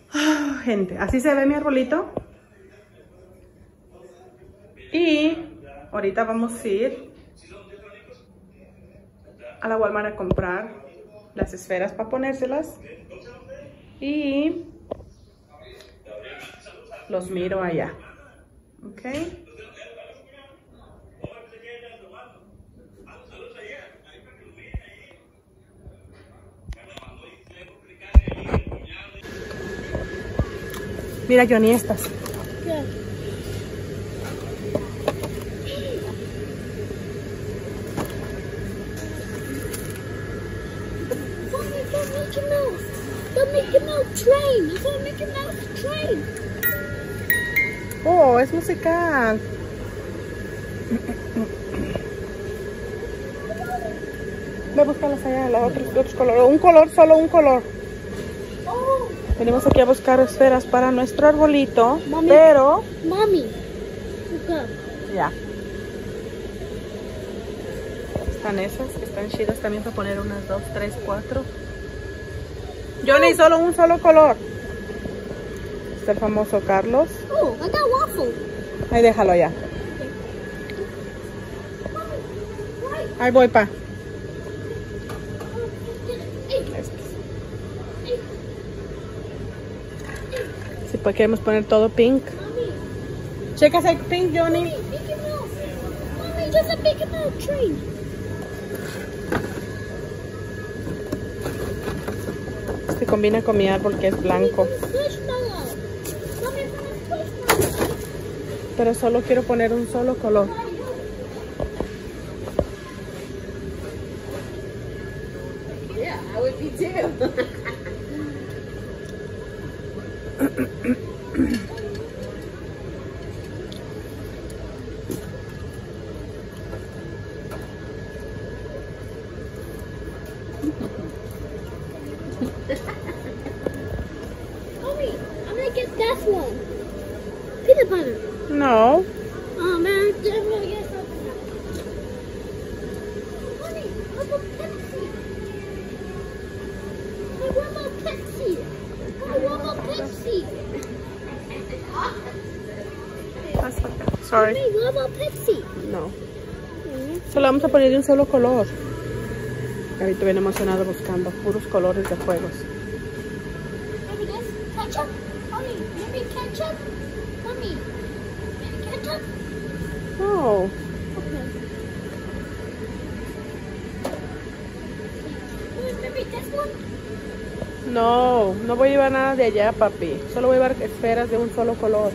Gente, así se ve mi arbolito. Y ahorita vamos a ir a la Walmart a comprar las esferas para ponérselas. Y los miro allá. Ok. Mira, Johnny, estas. ¿Qué? Mickey Mouse. The Mickey Mouse train. It's a Mickey Mouse train. Oh, es musical. Voy a buscarlas allá, de otros colores. Un color, solo un color. Oh. Venimos aquí a buscar esferas para nuestro arbolito, Mami. pero... Mommy. Look up. Ya. Están esas, que están chidas también para poner unas 2, 3, 4. Johnny, solo un solo color. Está el famoso Carlos. Oh, I got waffle. Ahí déjalo ya. Ahí voy, pa. Si pues queremos poner todo pink. Checa ese pink, Johnny. Mickey Mouse. Mommy, just a Mickey Mouse train. Se combina con mi árbol que es blanco. Squishmallow. Mommy, Squishmallow. Pero solo quiero poner un solo color. Yeah, I would be too. Mommy, I'm gonna get that one. Peanut butter. No. Oh man, I'm gonna get something. Mommy, how about Pepsi? I want more Pepsi. I want more Pepsi. Sorry. Mommy, what about Pepsi? No. Solo vamos a poner de un solo color. Ahorita bien emocionado buscando puros colores de juegos. Maybe this ketchup? Mommy, maybe ketchup? Mommy, maybe ketchup? Oh. Okay. Maybe this one? No, no voy a llevar nada de allá, papi. Solo voy a llevar esferas de un solo color.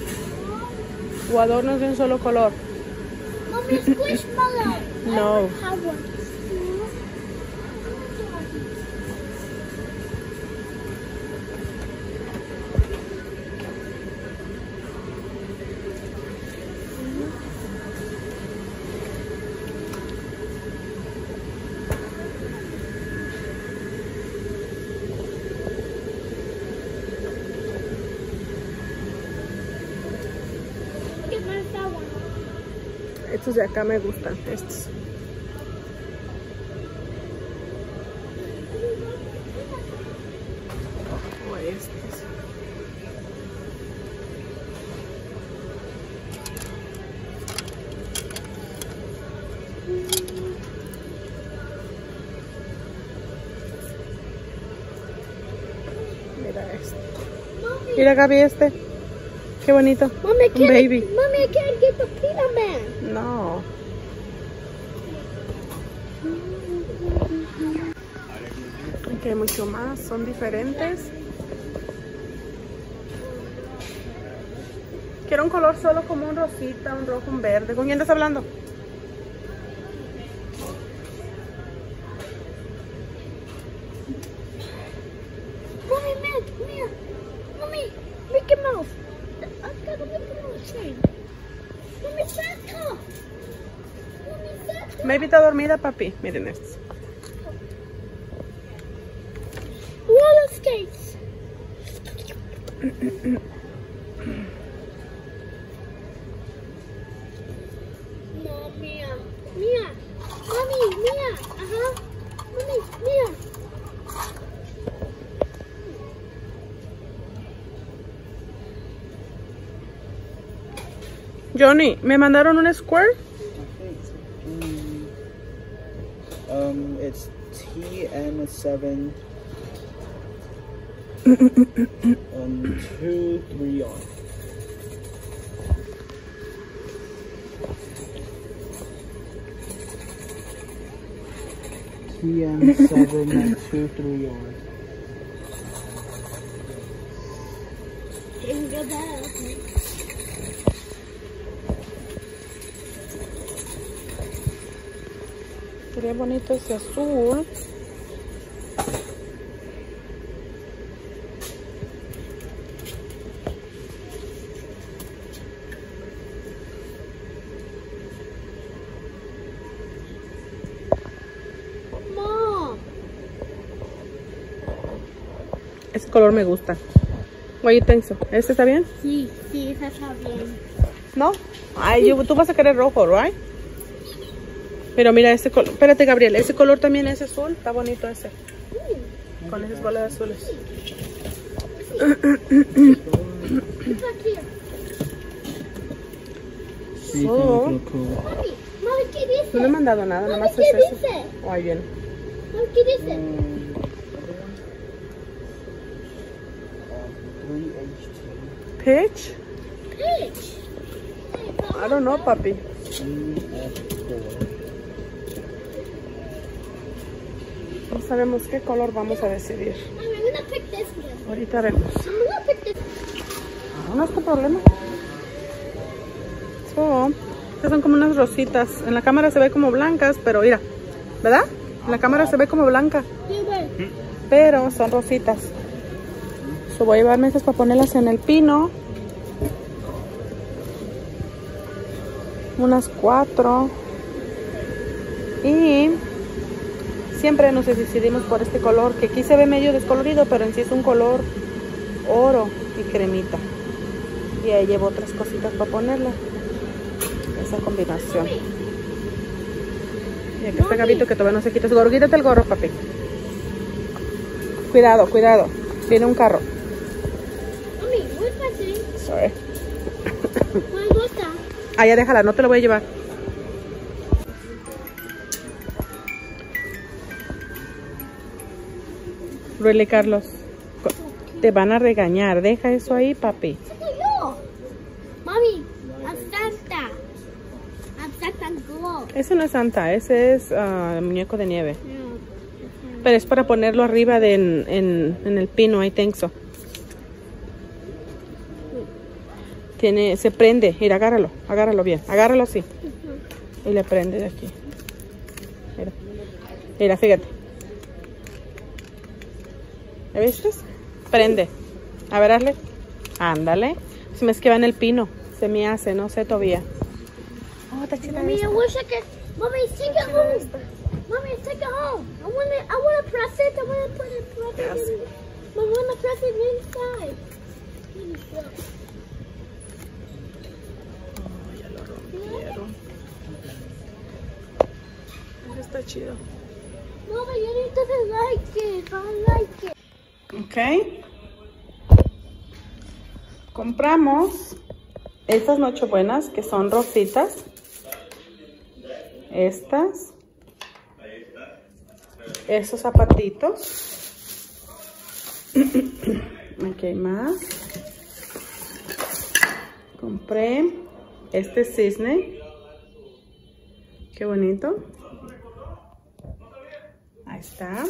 O adornos de un solo color. Mommy, Squishmallow. No. I have one. Get my that one. Estos de acá me gustan, estos. O estos. Mira este. Mommy, Mira, Gaby, este. Qué bonito. Mommy, I Un can't, baby. Mommy, I can't get the Peanut Man. No. Aquí hay mucho más, son diferentes. Quiero un color solo como un rosita, un rojo, un verde. ¿Con quién estás hablando? Mommy, man, come here. Mommy, Mickey Mouse. I've got a Mickey Mouse train. Mommy, Santa. Mommy, Santa. Maybe está dormida, papi. Miren estos. Roller skates. No, Mia. Mia. Mommy, Mia. Mommy, Mia. Johnny, ¿me mandaron un square? It's TM7 2, 3 on. TM7 2, 3 on. Jingle bells. Sería bonito ese azul. Mom. Ese color me gusta. What you think so? ¿Este está bien? Sí, sí, esa está bien. ¿No? Ay, tú vas a querer rojo, right? Pero mira ese color. Espérate, Gabriel. Ese color también es azul. Está bonito ese. Con esas bolas azules. It's back here. Sí, Oh. está cool. Mami, ¿qué dice? No me he mandado nada. Mami, Nomás ¿qué es eso. dice? Oh, ahí viene. Mami, ¿qué dice? 3H2. Pitch? Peach. I don't know, papi. EF4. No sabemos qué color vamos a decidir. Mami, I'm gonna pick this one. Ahorita vemos. I'm gonna pick this. No es tu problema. So, estas son como unas rositas. En la cámara se ve como blancas, pero mira, ¿verdad? En la cámara se ve como blanca, Sí, güey. pero son rositas. So, voy a llevarme estas para ponerlas en el pino. Unas 4. Y siempre nos decidimos por este color, que aquí se ve medio descolorido, pero en sí es un color oro y cremita. Y ahí llevo otras cositas para ponerle esa combinación. Y aquí está Gabito, que todavía no se quita su gorro. Quítate el gorro, papi. Cuidado, cuidado. Viene un carro. Mami, where's my thing? Sorry. My gota. Ah, ya déjala, no te lo voy a llevar. Really, Carlos. Te van a regañar. Deja eso ahí, papi. Yo. Mami, I'm Santa. I'm Santa Claus. Ese no es Santa, ese es muñeco de nieve. No. Pero es para ponerlo arriba en el pino, ahí tenso. Se prende. Mira, agárralo bien. Agárralo así. Y le prende de aquí. Mira, mira, fíjate. ¿Me viste? Prende. A ver, hazle. Ándale. Se me es que va en el pino. Se me hace, no sé todavía. Oh, está chida Mommy, I esta. wish I could. Mommy, take it home. Mommy, take it home. I wanna press it. I wanna put it. Yes. I wanna press it inside. Oh, ya lo rompieron. Eso está chido. Mama, you doesn't like it. I like it. Ok. Compramos estas nochebuenas que son rositas. Estas. Esos zapatitos. Aquí hay más. Compré este cisne. Qué bonito. Ahí está.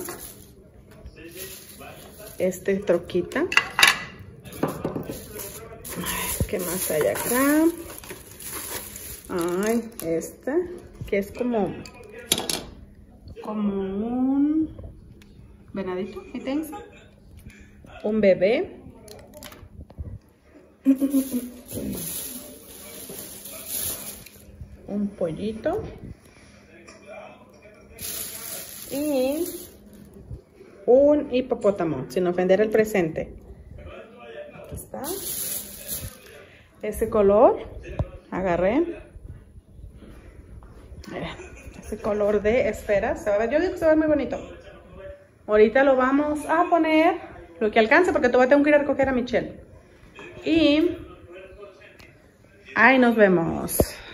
Este troquita. Ay, ¿qué más hay acá? Ay, este, que es como un venadito, ¿qué tensa? Un bebé. Un pollito. Y un hipopótamo, sin ofender el presente. Aquí está. Ese color. Agarré. Mira, ese color de esferas. Se va a ver, yo digo que se va a ver muy bonito. Ahorita lo vamos a poner lo que alcance, porque todavía tengo que ir a recoger a Michelle. Y Ahí nos vemos.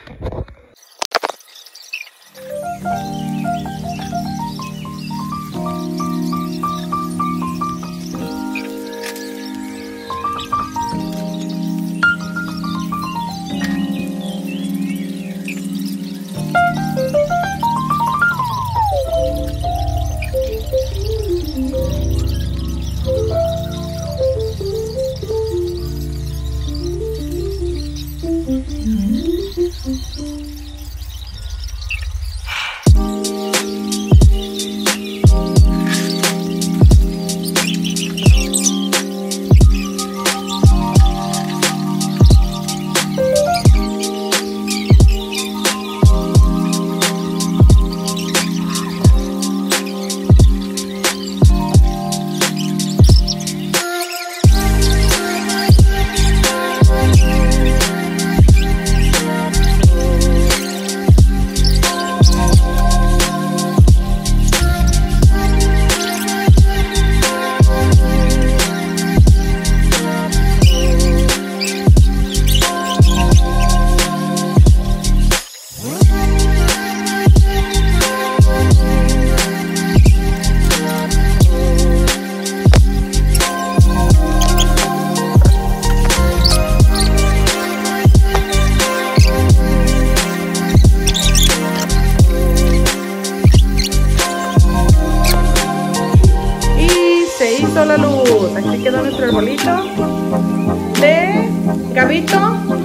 La luz, aquí quedó nuestro arbolito de Gabito.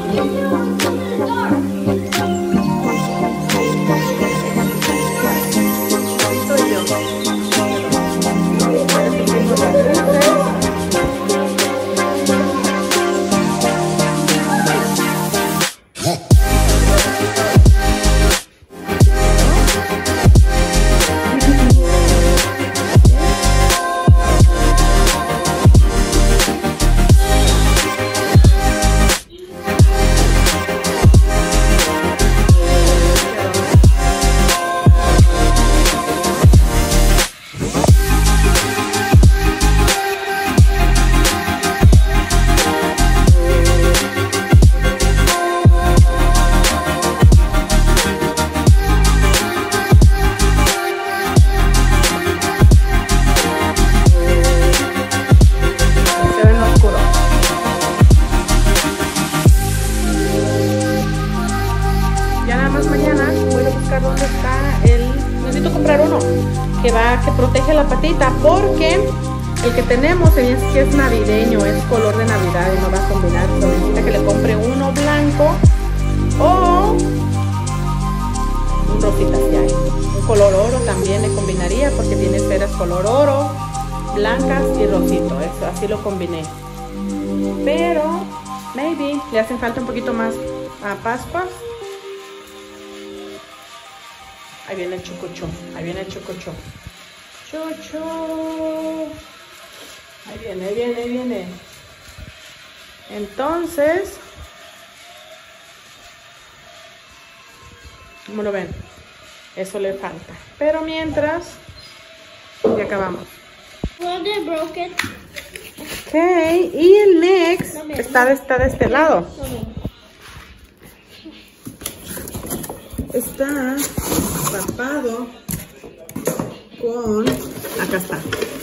Soy yo. Que protege la patita, porque el que tenemos es que es navideño, es color de Navidad y no va a combinar. Necesita que le compre uno blanco o un rosita si hay. Un color oro también le combinaría porque tiene esferas color oro, blancas y rosito. Eso, así lo combiné. Pero maybe le hacen falta un poquito más a Pascuas. Ahí viene el chococho, ahí viene el chococho. Chocho. Ahí viene, ahí viene, ahí viene. Entonces, ¿cómo lo ven? Eso le falta. Pero mientras, ya acabamos. Ok, y el next está de este lado. Está tapado con... Acá está.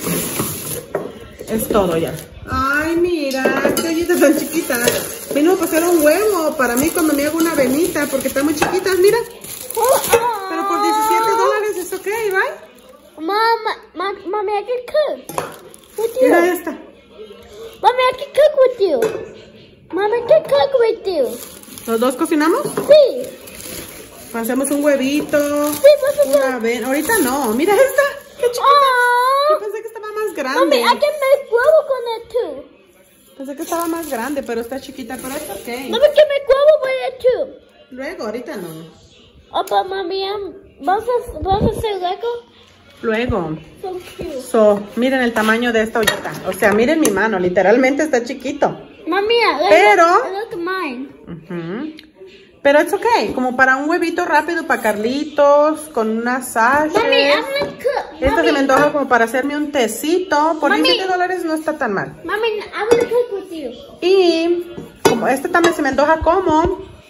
Es todo ya. Ay, mira, qué ollitas tan chiquitas. Vino a pasar un huevo para mí cuando me hago una venita porque están muy chiquitas, mira. Pero por $17 es ok, ¿right? Mommy, I can cook with you. Mira esta. Mommy, I can cook with you. Mommy, I can cook with you. ¿Los dos cocinamos? Sí. Hacemos un huevito. Sí, una vez. Ahorita no. Mira esta. Qué chiquita. Yo pensé que estaba más grande. Mommy, I can make huevo con it too. Pensé que estaba más grande, pero está chiquita. Pero está ok. Mommy, can make huevo with it too. Luego, ahorita no. Opa, mami, ¿vas a hacer Lego? Luego. So cute. So, miren el tamaño de esta ollita. O sea, miren mi mano. Literalmente está chiquito. Mami, pero... look at mine. Pero es ok, como para un huevito rápido para Carlitos, con unas sachets. Mami, I'm gonna cook. Esta se me antoja como para hacerme un tecito. Por Mami. $17 no está tan mal. Mami, I'm gonna cook with you. Y como este también se me antoja como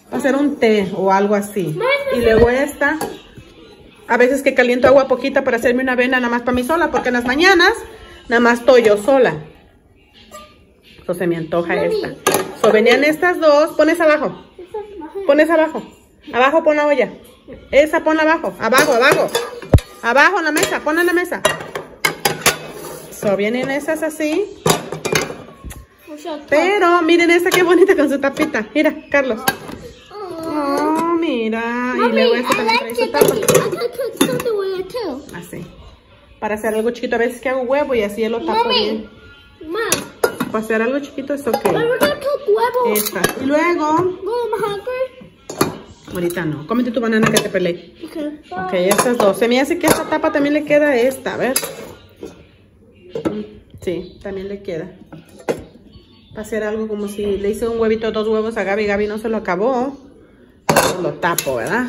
Va a ser un té o algo así. Y luego esta. A veces que caliento agua poquita para hacerme una avena nada más para mí sola. Porque en las mañanas nada más estoy yo sola. Eso se me antoja esta. So venían estas dos. Pones abajo. Pones abajo. Abajo pon la olla. Esa ponla abajo. Abajo, abajo. Abajo en la mesa. Ponla en la mesa. So vienen esas así. Pero miren esta qué bonita con su tapita. Mira, Carlos. Oh, mira. Y luego esta también trae su tapa. Así. Para hacer algo chiquito. A veces que hago huevo y así lo tapo bien. Para hacer algo chiquito es ok. Esta. Y luego. Ahorita no. Cómete tu banana que te peleé. Ok, estas dos. Se me hace que esta tapa también le queda a esta. A ver. Sí, también le queda. Para hacer algo como si le hice un huevito, 2 huevos a Gaby. Gaby no se lo acabó. Lo tapo, ¿verdad?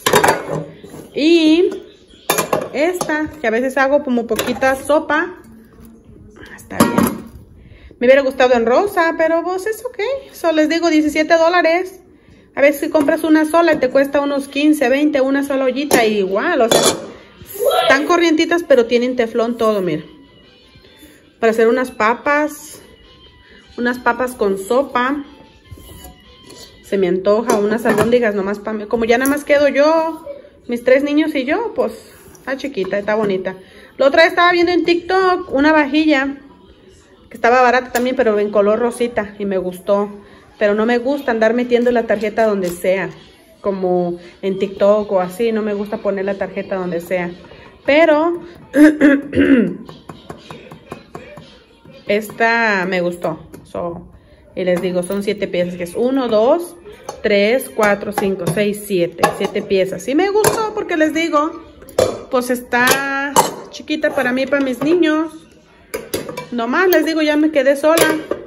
Y esta, que a veces hago como poquita sopa. Está bien. Me hubiera gustado en rosa, pero vos es ok. So les digo, $17. A veces si compras una sola te cuesta unos 15, 20, una sola ollita. Y igual, o sea, están corrientitas, pero tienen teflón todo, mira. Para hacer unas papas con sopa. Se me antoja unas albóndigas nomás para mí. Como ya nada más quedo yo, mis 3 niños y yo, pues está chiquita, está bonita. La otra vez estaba viendo en TikTok una vajilla que estaba barata también, pero en color rosita y me gustó. Pero no me gusta andar metiendo la tarjeta donde sea, como en TikTok o así. No me gusta poner la tarjeta donde sea. Pero esta me gustó. Y les digo, son 7 piezas, que es 1, 2, 3, 4, 5, 6, 7. 7 piezas. Sí me gustó porque les digo, pues está chiquita para mí y para mis niños. Nomás les digo, ya me quedé sola.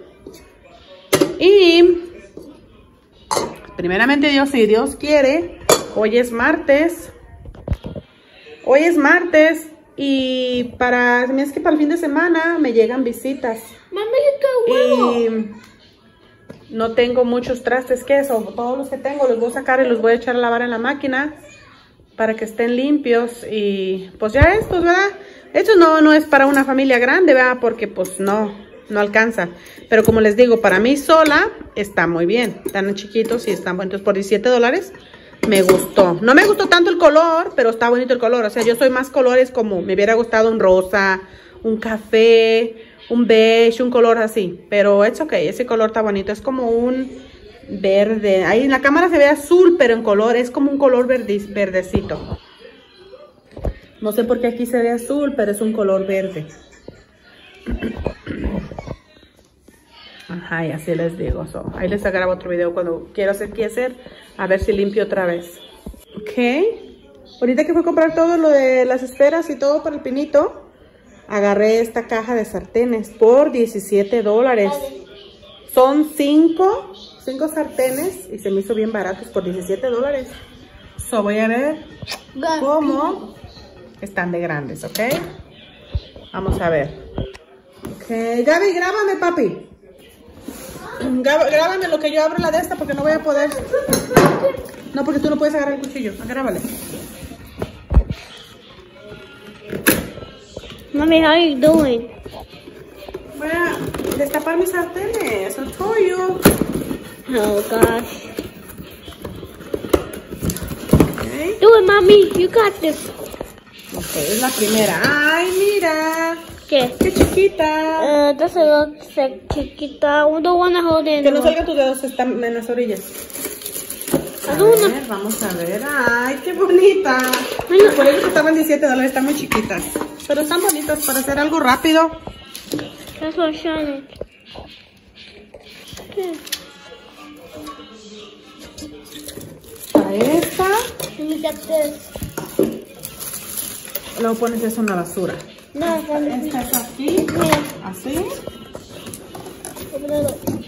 Y primeramente Dios, si Dios quiere, hoy es martes. Hoy es martes y es que para el fin de semana me llegan visitas. Y no tengo muchos trastes que eso. Todos los que tengo los voy a sacar y los voy a echar a lavar en la máquina para que estén limpios. Y pues ya estos, ¿verdad? Esto no es para una familia grande, ¿verdad? Porque pues no alcanza. Pero como les digo, para mí sola está muy bien. Están chiquitos y están bonitos. Por $17 me gustó. No me gustó tanto el color, pero está bonito el color. O sea, yo soy más colores como me hubiera gustado un rosa, un café, un beige, un color así. Pero es ok, ese color está bonito. Es como un verde. Ahí en la cámara se ve azul, pero en color es como un color verdecito. No sé por qué aquí se ve azul, pero es un color verde. Ajá, y así les digo. Ahí les grabo otro video cuando quiero hacer qué hacer. A ver si limpio otra vez. Ok. Ahorita que fui a comprar todo lo de las esferas y todo para el pinito, agarré esta caja de sartenes por $17. Son 5 sartenes y se me hizo bien baratos por $17. Voy a ver cómo están de grandes, ¿ok? Vamos a ver. Ok, Gaby, grábame, papi. Grábame lo que yo abro la de esta porque no voy a poder. No, porque tú no puedes agarrar el cuchillo. Grábale. Mommy, how are you doing? Voy a destapar mis sartenes. I'll show you. Oh gosh. Okay. Do it, mommy. You got this. Ok, es la primera. ¡Ay, mira! ¿Qué? ¡Qué chiquita! This looks chiquita. We don't want to hold it. Que no salgan tus dedos, están en las orillas. A ver, vamos a ver. ¡Ay, qué bonita! Por eso estaban $17, están muy chiquitas. Pero están bonitas para hacer algo rápido. That's what's shining. Para esta. Let me get this. Luego pones eso en la basura. No, Esta es aquí. Así. Open it up.